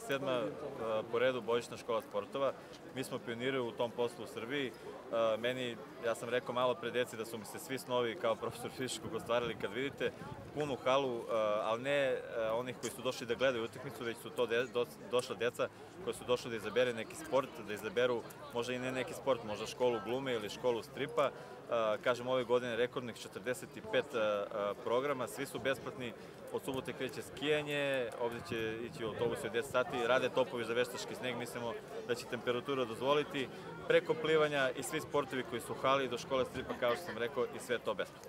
27. po redu božićna škola sportova. Mi smo pioniri u tom poslu u Srbiji. Ja sam rekao malo pre deci da su mi se svi snovi kao profesor fizičkog ostvarili kad vidite punu halu, ali ne onih koji su došli da gledaju utakmicu, već su to došla deca koja su došla da izabere neki sport, da izaberu možda i ne neki sport, možda školu glume ili školu stripa. Kažem, ove godine rekordnih 45 programa, svi su besplatni, od subote kreće skijanje, ovde će ići u autobusu od 10 sati, rade topovi za veštački sneg, mislimo da će temperatura dozvoliti, preko plivanja i svi sportovi koji su u hali do škole stripa, kao što sam rekao, i sve to besplatno.